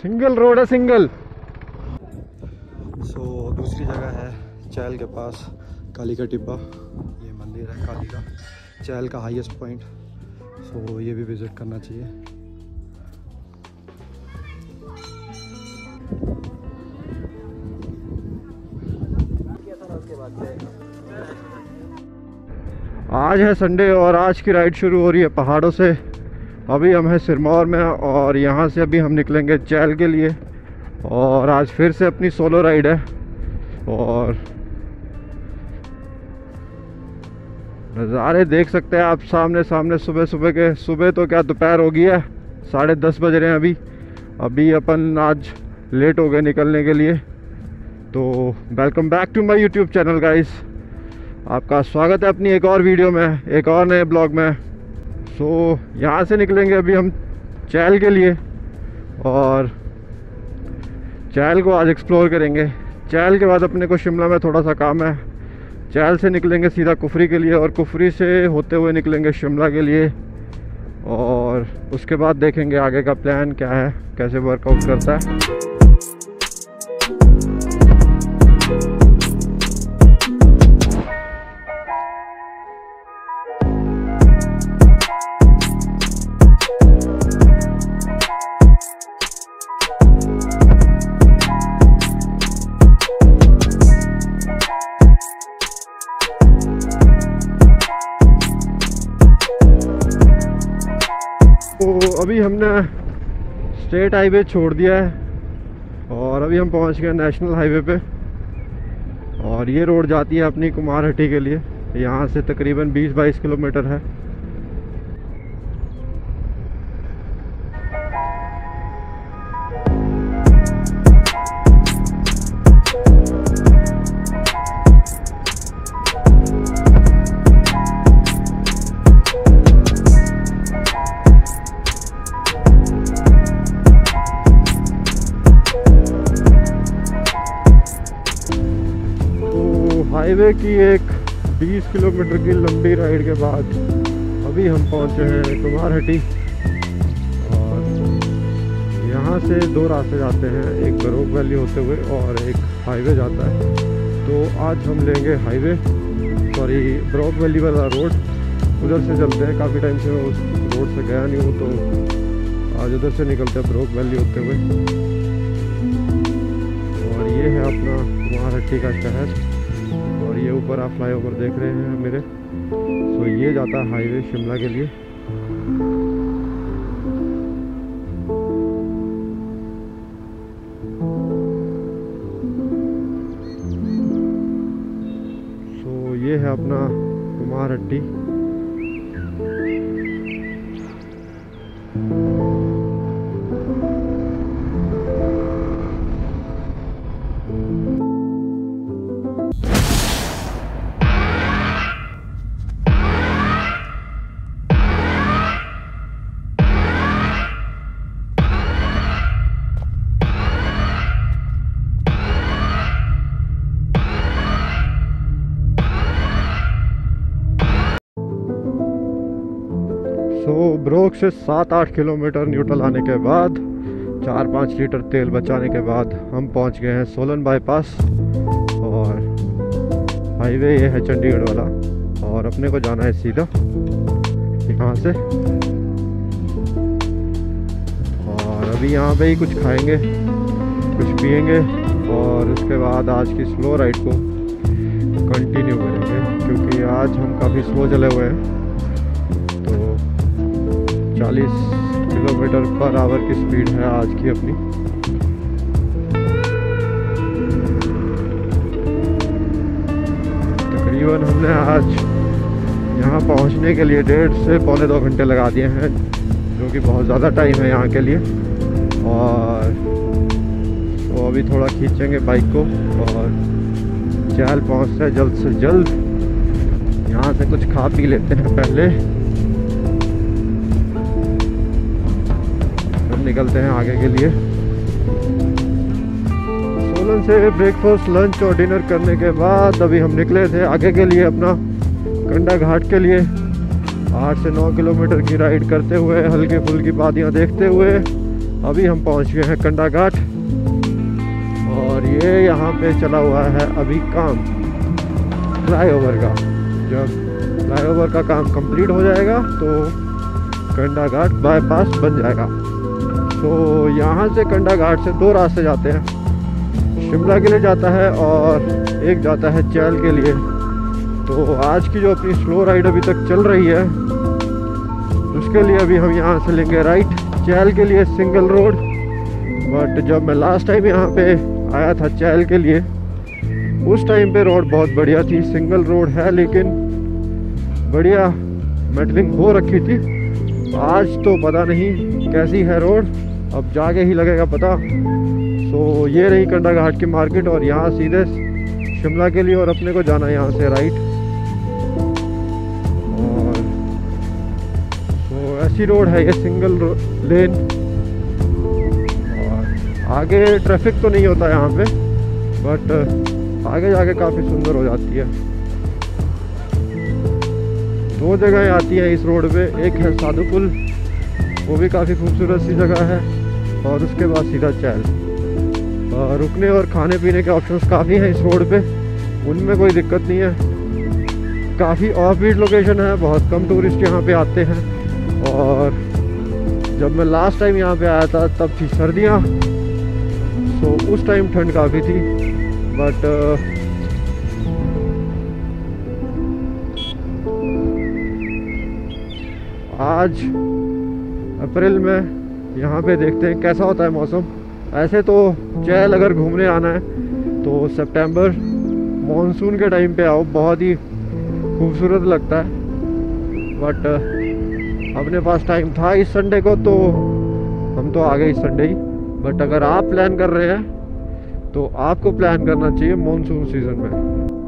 Single road है, single. दूसरी जगह है चैल के पास, काली का टिब्बा। ये मंदिर है काली का, चैल का हाईएस्ट पॉइंट। ये भी विज़िट करना चाहिए। आज है संडे और आज की राइड शुरू हो रही है पहाड़ों से। अभी हम हैं सिरमौर में और यहाँ से अभी हम निकलेंगे चैल के लिए। और आज फिर से अपनी सोलो राइड है। और नज़ारे देख सकते हैं आप सामने सामने। सुबह तो क्या दोपहर हो गई है, 10:30 बज रहे हैं अभी अपन आज लेट हो गए निकलने के लिए। तो welcome back to my YouTube channel guys, आपका स्वागत है अपनी एक और वीडियो में, एक और नए ब्लॉग में। यहाँ से निकलेंगे अभी हम चैल के लिए और चैल को आज एक्सप्लोर करेंगे। चैल के बाद अपने को शिमला में थोड़ा सा काम है। चैल से निकलेंगे सीधा कुफरी के लिए और कुफरी से होते हुए निकलेंगे शिमला के लिए। और उसके बाद देखेंगे आगे का प्लान क्या है, कैसे वर्कआउट करता है। तो अभी हमने स्टेट हाईवे छोड़ दिया है और अभी हम पहुंच गए नेशनल हाईवे पे। और ये रोड जाती है अपनी कुमारहट्टी के लिए। यहाँ से तकरीबन 20-22 किलोमीटर है। हाईवे की एक 20 किलोमीटर की लंबी राइड के बाद अभी हम पहुंचे हैं कुमारहट्टी। और यहाँ से दो रास्ते जाते हैं, एक बरोक वैली होते हुए और एक हाईवे जाता है। तो आज हम लेंगे हाईवे, बरोक वैली वाला रोड, उधर से चलते हैं। काफ़ी टाइम से मैं उस रोड से गया नहीं हूँ, तो आज उधर से निकलते हैं बरोक वैली होते हुए। और ये है अपना कुमारहट्टी का शहर। और ये ऊपर आप फ्लाईओवर देख रहे हैं मेरे। ये जाता है हाईवे शिमला के लिए। ये है अपना कुमारहट्टी। ब्रोक से 7-8 किलोमीटर न्यूट्रल आने के बाद 4-5 लीटर तेल बचाने के बाद हम पहुंच गए हैं सोलन बाईपास। और हाईवे ये है चंडीगढ़ वाला और अपने को जाना है सीधा यहाँ से। और अभी यहाँ पे ही कुछ खाएंगे, कुछ पिएंगे और उसके बाद आज की स्लो राइड को कंटिन्यू करेंगे, क्योंकि आज हम काफ़ी स्लो चले हुए हैं। 40 किलोमीटर पर आवर की स्पीड है आज की अपनी। तकरीबन हमने आज यहाँ पहुँचने के लिए 1.5 से पौने 2 घंटे लगा दिए हैं, जो कि बहुत ज़्यादा टाइम है यहाँ के लिए। और तो अभी थोड़ा खींचेंगे बाइक को और चैल पहुँचते हैं जल्द से जल्द। यहाँ से कुछ खा पी लेते हैं पहले, निकलते हैं आगे के लिए। सोलन से ब्रेकफास्ट, लंच और डिनर करने के बाद अभी हम निकले थे आगे के लिए, अपना कंडा घाट के लिए। 8 से 9 किलोमीटर की राइड करते हुए, हल्की फुल्की वादियाँ देखते हुए अभी हम पहुंच गए हैं कंडा घाट और ये यहाँ पे चला हुआ है अभी काम फ्लाईओवर का। जब फ्लाईओवर का काम कंप्लीट हो जाएगा तो कंडा घाट बाईपास बन जाएगा। तो यहाँ से कंडा घाट से 2 रास्ते जाते हैं, शिमला के लिए जाता है और एक जाता है चैल के लिए। तो आज की जो अपनी स्लो राइड अभी तक चल रही है उसके लिए अभी हम यहाँ से लेंगे राइट चैल के लिए सिंगल रोड। बट जब मैं लास्ट टाइम यहाँ पे आया था चैल के लिए उस टाइम पे रोड बहुत बढ़िया थी, सिंगल रोड है लेकिन बढ़िया मेटलिंग हो रखी थी। आज तो पता नहीं कैसी है रोड, अब जाके ही लगेगा पता। तो ये रही कंडा घाट की मार्केट और यहाँ सीधे शिमला के लिए और अपने को जाना है यहाँ से राइट। और तो ऐसी रोड है ये सिंगल लेन और आगे ट्रैफिक तो नहीं होता यहाँ पे बट आगे जाके काफ़ी सुंदर हो जाती है। 2 जगह आती है इस रोड पे, एक है साधु पुल, वो भी काफ़ी खूबसूरत सी जगह है, और उसके बाद सीधा चैल। रुकने और खाने पीने के ऑप्शंस काफ़ी हैं इस रोड पे, उनमें कोई दिक्कत नहीं है। काफ़ी ऑफ बीट लोकेशन है, बहुत कम टूरिस्ट यहाँ पे आते हैं। और जब मैं लास्ट टाइम यहाँ पे आया था तब थी सर्दियाँ, तो उस टाइम ठंड काफ़ी थी बट आज अप्रैल में यहाँ पे देखते हैं कैसा होता है मौसम। ऐसे तो चैल अगर घूमने आना है तो सितंबर मॉनसून के टाइम पे आओ, बहुत ही खूबसूरत लगता है। बट अपने पास टाइम था इस संडे को तो हम तो आ गए इस संडे ही। बट अगर आप प्लान कर रहे हैं तो आपको प्लान करना चाहिए मॉनसून सीजन में।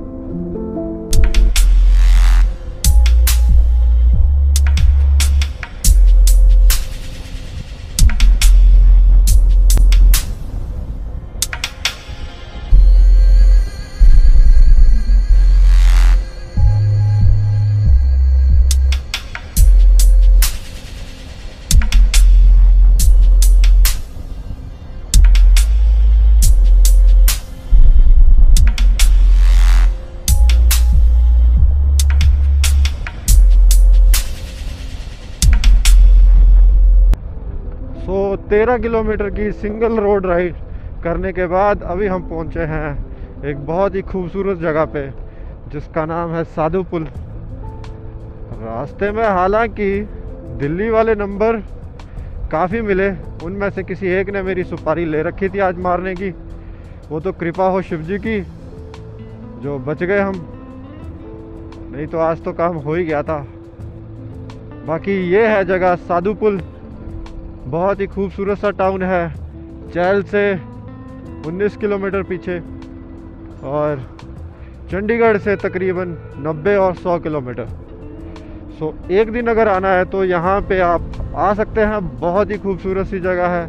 तो 13 किलोमीटर की सिंगल रोड राइड करने के बाद अभी हम पहुंचे हैं एक बहुत ही खूबसूरत जगह पे जिसका नाम है साधु पुल। रास्ते में हालांकि दिल्ली वाले नंबर काफ़ी मिले, उनमें से किसी एक ने मेरी सुपारी ले रखी थी आज मारने की। वो तो कृपा हो शिव जी की जो बच गए हम, नहीं तो आज तो काम हो ही गया था। बाकी ये है जगह साधु पुल, बहुत ही खूबसूरत सा टाउन है, चैल से 19 किलोमीटर पीछे और चंडीगढ़ से तकरीबन 90 और 100 किलोमीटर। सो एक दिन अगर आना है तो यहाँ पे आप आ सकते हैं, बहुत ही खूबसूरत सी जगह है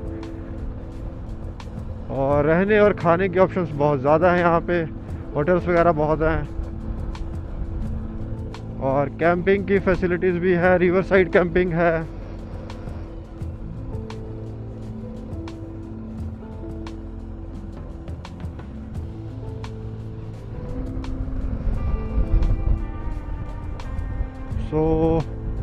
और रहने और खाने के ऑप्शंस बहुत ज़्यादा हैं यहाँ पे, होटल्स वगैरह बहुत हैं और कैंपिंग की फैसिलिटीज़ भी है, रिवर साइड कैंपिंग है। तो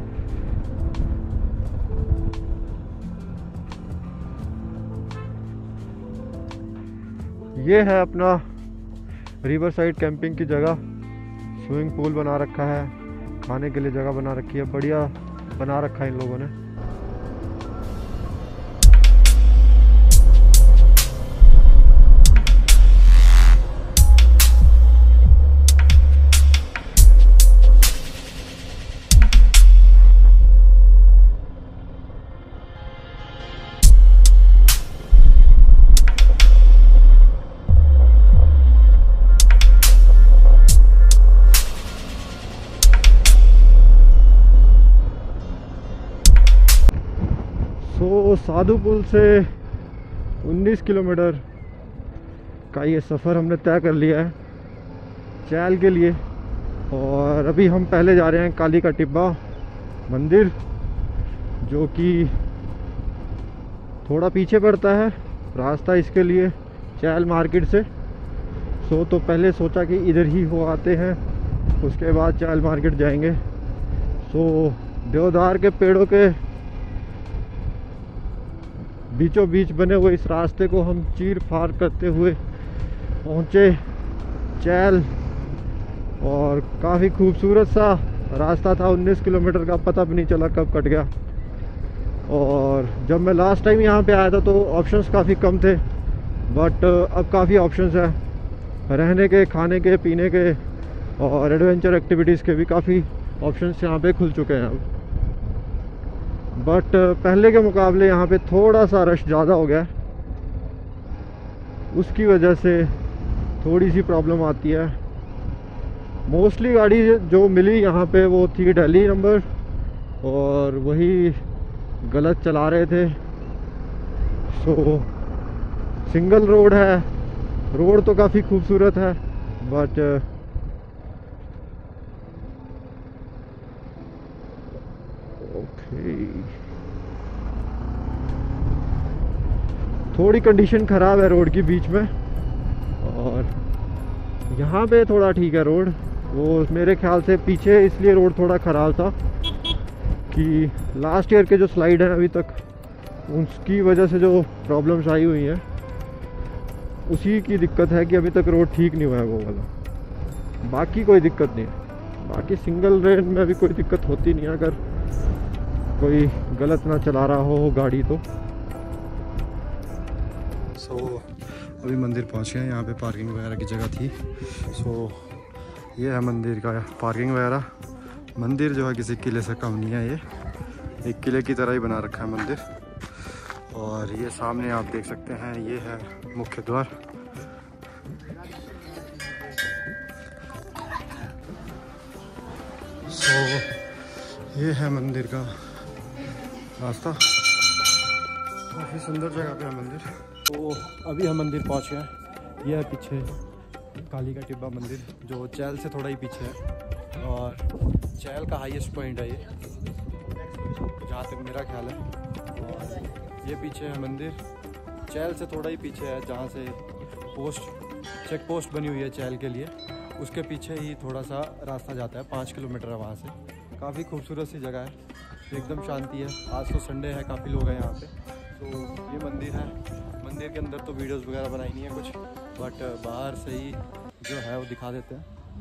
ये है अपना रिवर साइड कैंपिंग की जगह। स्विमिंग पूल बना रखा है, खाने के लिए जगह बना रखी है, बढ़िया बना रखा है इन लोगों ने। तो साधु पुल से 19 किलोमीटर का ये सफ़र हमने तय कर लिया है चैल के लिए। और अभी हम पहले जा रहे हैं काली का टिब्बा मंदिर, जो कि थोड़ा पीछे पड़ता है रास्ता इसके लिए चैल मार्केट से। तो पहले सोचा कि इधर ही हो आते हैं, उसके बाद चैल मार्केट जाएंगे। देवदार के पेड़ों के बीचों बीच बने हुए इस रास्ते को हम चीर फाड़ करते हुए पहुँचे चैल। और काफ़ी खूबसूरत सा रास्ता था, 19 किलोमीटर का, पता भी नहीं चला कब कट गया। और जब मैं लास्ट टाइम यहाँ पे आया था तो ऑप्शंस काफ़ी कम थे, बट अब काफ़ी ऑप्शंस हैं रहने के, खाने के, पीने के और एडवेंचर एक्टिविटीज़ के भी काफ़ी ऑप्शंस यहाँ पे खुल चुके हैं अब। बट पहले के मुकाबले यहाँ पे थोड़ा सा रश ज़्यादा हो गया है, उसकी वजह से थोड़ी सी प्रॉब्लम आती है। मोस्टली गाड़ी जो मिली यहाँ पे वो थी दिल्ली नंबर, और वही गलत चला रहे थे। सिंगल रोड है, रोड तो काफ़ी खूबसूरत है, बट थोड़ी कंडीशन ख़राब है रोड की बीच में। और यहाँ पे थोड़ा ठीक है रोड, वो मेरे ख्याल से पीछे इसलिए रोड थोड़ा ख़राब था कि लास्ट ईयर के जो स्लाइड हैं अभी तक, उसकी वजह से जो प्रॉब्लम्स आई हुई हैं उसी की दिक्कत है कि अभी तक रोड ठीक नहीं हुआ है वो वाला। बाकी कोई दिक्कत नहीं है, बाकी सिंगल लेन में अभी कोई दिक्कत होती नहीं है अगर कोई गलत ना चला रहा हो गाड़ी तो। अभी मंदिर पहुंच गए, यहाँ पे पार्किंग वगैरह की जगह थी। ये है मंदिर का पार्किंग वगैरह। मंदिर जो है किसी किले से कम नहीं है, ये एक किले की तरह ही बना रखा है मंदिर। और ये सामने आप देख सकते हैं, ये है मुख्य द्वार। ये है मंदिर का रास्ता, काफ़ी सुंदर जगह पे है मंदिर। तो अभी हम मंदिर पहुंच गए। यह है पीछे काली का टिब्बा मंदिर, जो चैल से थोड़ा ही पीछे है, और चैल का हाईएस्ट पॉइंट है ये, जहाँ तक मेरा ख्याल है। और ये पीछे है मंदिर, चैल से थोड़ा ही पीछे है, जहाँ से चेक पोस्ट बनी हुई है चैल के लिए, उसके पीछे ही थोड़ा सा रास्ता जाता है, 5 किलोमीटर है वहाँ से। काफ़ी खूबसूरत सी जगह है, एकदम शांति है। आज तो संडे है, काफ़ी लोग हैं यहाँ पे। तो ये मंदिर है, मंदिर के अंदर तो वीडियोस वगैरह बनाई नहीं है कुछ, बट बाहर से ही जो है वो दिखा देते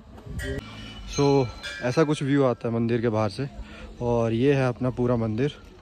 हैं। ऐसा कुछ व्यू आता है मंदिर के बाहर से। और ये है अपना पूरा मंदिर।